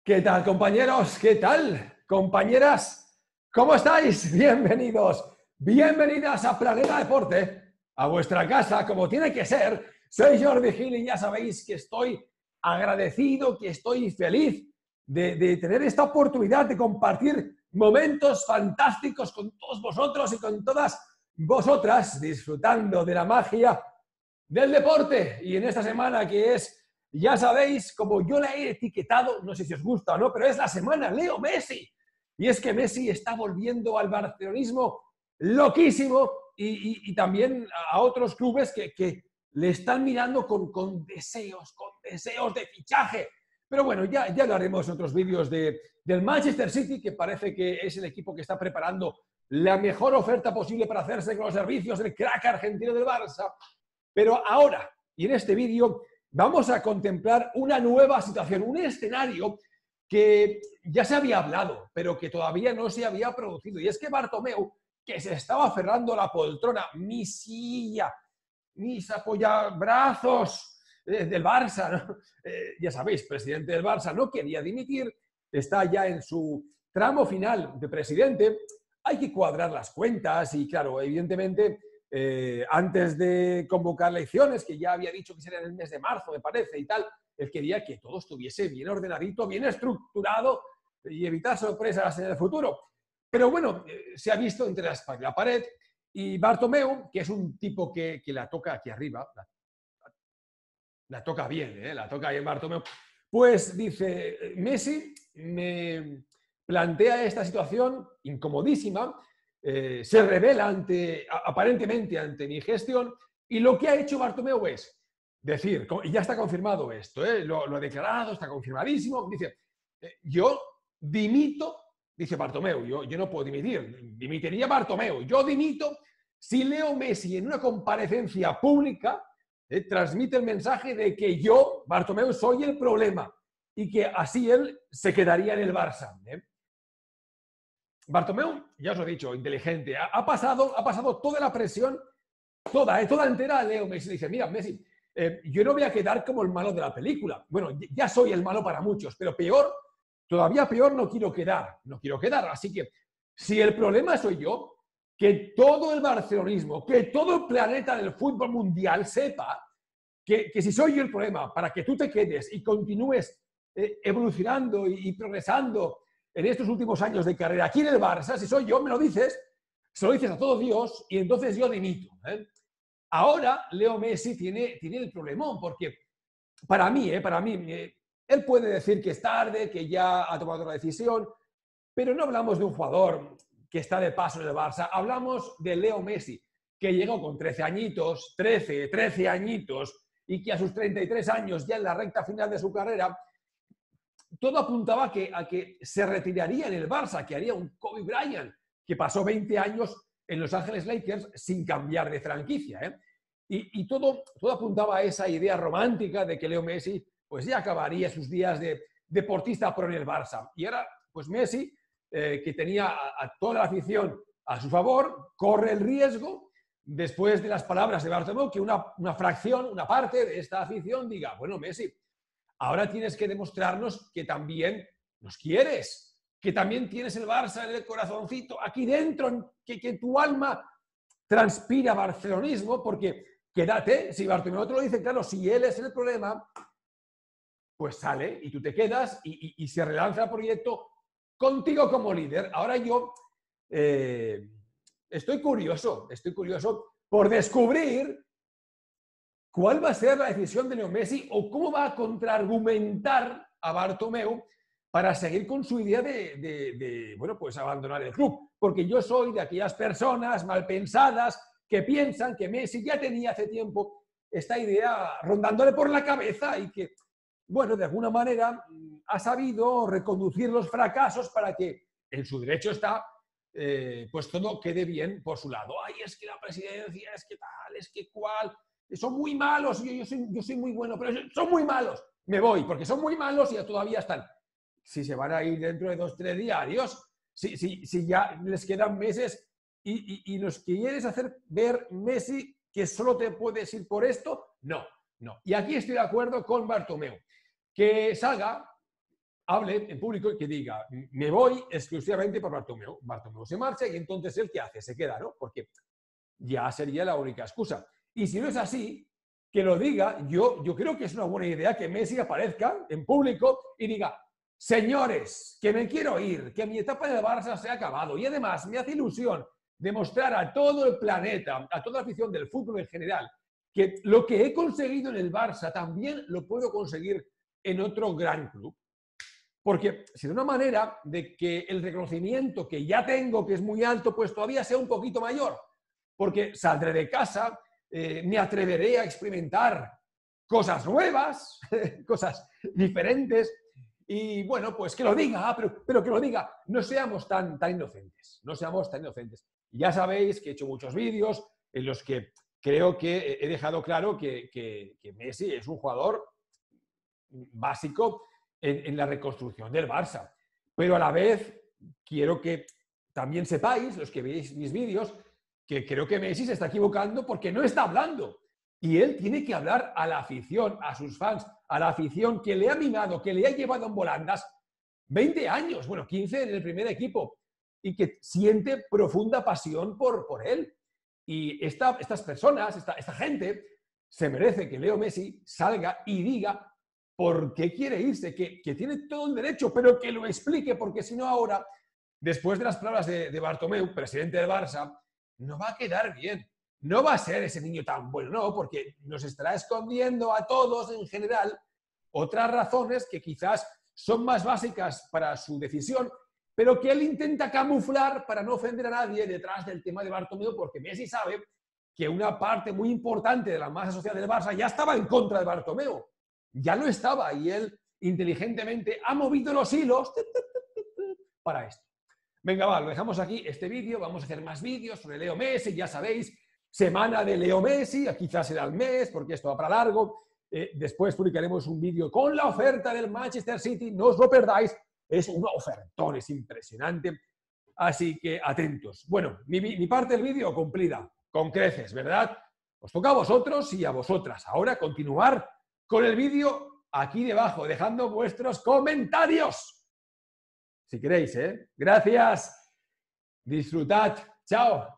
¿Qué tal, compañeros? ¿Qué tal, compañeras? ¿Cómo estáis? Bienvenidos, bienvenidas a Planeta Deporte, a vuestra casa, como tiene que ser. Soy Jordi Gil y ya sabéis que estoy agradecido, que estoy feliz de tener esta oportunidad de compartir momentos fantásticos con todos vosotros y con todas vosotras, disfrutando de la magia del deporte. Y en esta semana que es, ya sabéis, como yo la he etiquetado, no sé si os gusta o no, pero es la semana Leo Messi. Y es que Messi está volviendo al barcelonismo loquísimo y también a otros clubes que le están mirando con deseos de fichaje. Pero bueno, ya hablaremos en otros vídeos del Manchester City, que parece que es el equipo que está preparando la mejor oferta posible para hacerse con los servicios del crack argentino del Barça. Pero ahora, y en este vídeo, vamos a contemplar una nueva situación, un escenario que ya se había hablado, pero que todavía no se había producido. Y es que Bartomeu, que se estaba aferrando a la poltrona, mi silla, mis apoyabrazos del Barça, ¿no? Ya sabéis, presidente del Barça no quería dimitir, está ya en su tramo final de presidente. Hay que cuadrar las cuentas y, claro, evidentemente, antes de convocar elecciones, que ya había dicho que sería en el mes de marzo, me parece, y tal, él quería que todo estuviese bien ordenadito, bien estructurado y evitar sorpresas en el futuro. Pero bueno, se ha visto entre la espalda y la pared, y Bartomeu, que es un tipo que la toca aquí arriba, la toca bien, la toca bien Bartomeu, pues dice, Messi me plantea esta situación incomodísima, se revela aparentemente ante mi gestión, y lo que ha hecho Bartomeu es decir, y ya está confirmado esto, lo ha declarado, está confirmadísimo, dice, yo dimito, dice Bartomeu, yo no puedo dimitir, dimitiría Bartomeu, yo dimito si Leo Messi en una comparecencia pública transmite el mensaje de que yo, Bartomeu, soy el problema y que así él se quedaría en el Barça. Bartomeu, ya os lo he dicho, inteligente, ha pasado toda la presión, toda entera a Leo Messi. Dice, mira, Messi, yo no voy a quedar como el malo de la película. Bueno, ya soy el malo para muchos, pero peor, todavía peor no quiero quedar. Así que, si el problema soy yo, que todo el barcelonismo, que todo el planeta del fútbol mundial sepa que si soy yo el problema para que tú te quedes y continúes evolucionando y progresando en estos últimos años de carrera aquí en el Barça, si soy yo, me lo dices, se lo dices a todo Dios y entonces yo dimito. Ahora Leo Messi tiene el problemón porque para mí, él puede decir que es tarde, que ya ha tomado la decisión, pero no hablamos de un jugador que está de paso en el Barça, hablamos de Leo Messi, que llegó con 13 añitos, 13 añitos, y que a sus 33 años, ya en la recta final de su carrera, todo apuntaba a que se retiraría en el Barça, que haría un Kobe Bryant, que pasó 20 años en Los Ángeles Lakers sin cambiar de franquicia. Y todo apuntaba a esa idea romántica de que Leo Messi pues ya acabaría sus días de deportista pro en el Barça. Y ahora, pues Messi, que tenía a toda la afición a su favor, corre el riesgo, después de las palabras de Bartomeu, que una fracción, una parte de esta afición diga, bueno, Messi, ahora tienes que demostrarnos que también nos quieres, que también tienes el Barça en el corazoncito, aquí dentro, que tu alma transpira barcelonismo, porque quédate, si Bartomeu te lo dice, claro, si él es el problema, pues sale y tú te quedas y se relanza el proyecto contigo como líder. Ahora yo estoy curioso por descubrir cuál va a ser la decisión de Leo Messi o cómo va a contraargumentar a Bartomeu para seguir con su idea de bueno, pues abandonar el club. Porque yo soy de aquellas personas malpensadas que piensan que Messi ya tenía hace tiempo esta idea rondándole por la cabeza y que, bueno, de alguna manera ha sabido reconducir los fracasos para que en su derecho está, pues todo quede bien por su lado. Ay, es que la presidencia, es que tal, es que cual, son muy malos, yo soy muy bueno, pero son muy malos. Me voy, porque son muy malos y todavía están. Si se van a ir dentro de 2 o 3 diarios, si ya les quedan meses y nos quieres hacer ver, Messi, que solo te puedes ir por esto, no. Y aquí estoy de acuerdo con Bartomeu. Que salga hable en público y que diga, me voy exclusivamente por Bartomeu. Bartomeu se marcha y entonces él, ¿qué hace? Se queda, ¿no? Porque ya sería la única excusa. Y si no es así, que lo diga. Yo creo que es una buena idea que Messi aparezca en público y diga, señores, que me quiero ir, que mi etapa en el Barça se ha acabado y además me hace ilusión demostrar a todo el planeta, a toda la afición del fútbol en general, que lo que he conseguido en el Barça también lo puedo conseguir en otro gran club. Porque será una manera de que el reconocimiento que ya tengo, que es muy alto, pues todavía sea un poquito mayor. Porque saldré de casa, me atreveré a experimentar cosas nuevas, cosas diferentes. Y bueno, pues que lo diga, pero que lo diga. No seamos tan inocentes, no seamos tan inocentes. Ya sabéis que he hecho muchos vídeos en los que creo que he dejado claro que Messi es un jugador básico en la reconstrucción del Barça. Pero a la vez quiero que también sepáis, los que veis mis vídeos, que creo que Messi se está equivocando porque no está hablando. Y él tiene que hablar a la afición, a sus fans, a la afición que le ha mimado, que le ha llevado en volandas 20 años, bueno, 15 en el primer equipo, y que siente profunda pasión por él. Y estas personas, esta gente, se merece que Leo Messi salga y diga por qué quiere irse, que tiene todo el derecho, pero que lo explique, porque si no ahora, después de las palabras de Bartomeu, presidente del Barça, no va a quedar bien. No va a ser ese niño tan bueno, no, porque nos estará escondiendo a todos en general otras razones que quizás son más básicas para su decisión, pero que él intenta camuflar para no ofender a nadie detrás del tema de Bartomeu, porque Messi sabe que una parte muy importante de la masa social del Barça ya estaba en contra de Bartomeu. Ya lo estaba y él inteligentemente ha movido los hilos para esto. Venga, va, lo dejamos aquí, este vídeo. Vamos a hacer más vídeos sobre Leo Messi, ya sabéis, semana de Leo Messi, quizás será el mes, porque esto va para largo. Después publicaremos un vídeo con la oferta del Manchester City, no os lo perdáis, es un ofertón, es impresionante, así que atentos. Bueno, mi parte del vídeo cumplida, con creces, ¿verdad? Os toca a vosotros y a vosotras. Ahora continuar con el vídeo aquí debajo, dejando vuestros comentarios. Si queréis, ¿eh? Gracias. Disfrutad. Chao.